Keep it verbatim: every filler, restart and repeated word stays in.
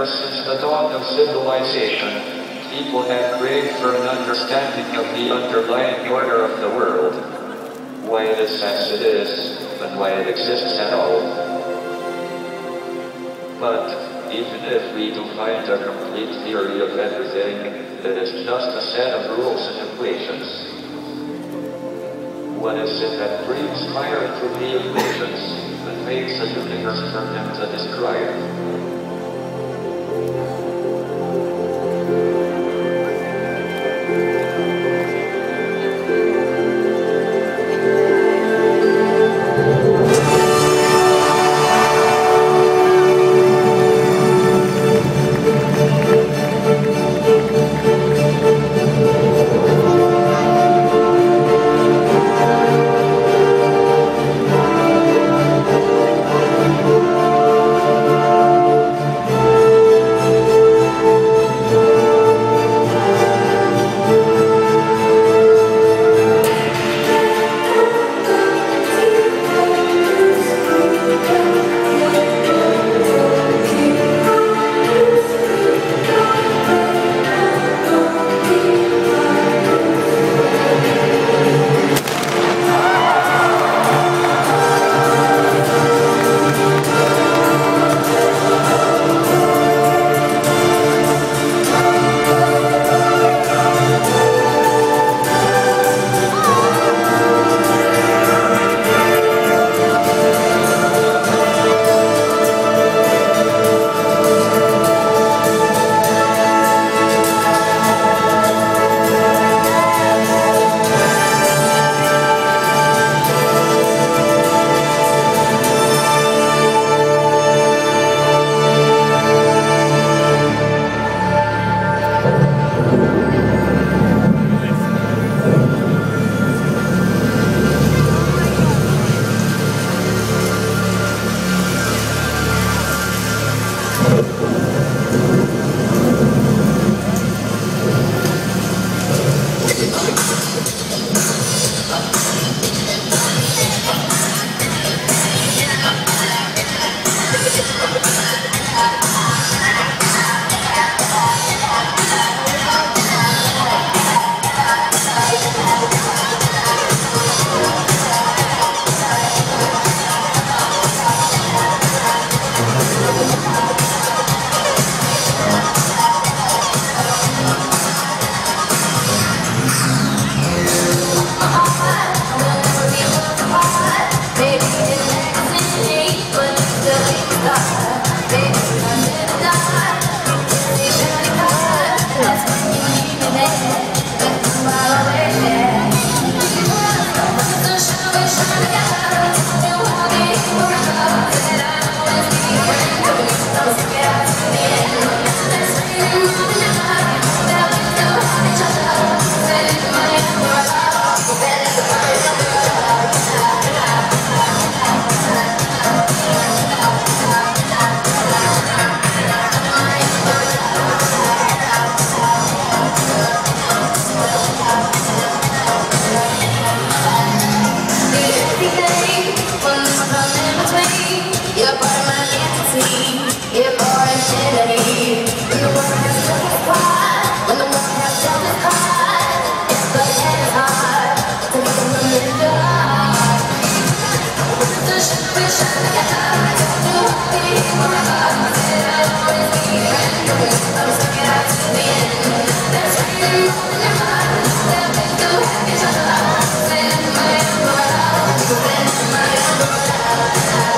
ever since the dawn of civilization, people have craved for an understanding of the underlying order of the world. Why it is as it is, and why it exists at all. But, even if we do find a complete theory of everything, it is just a set of rules and equations. What is it that breathes fire into the equations and makes the universe for them to describe? Thank you.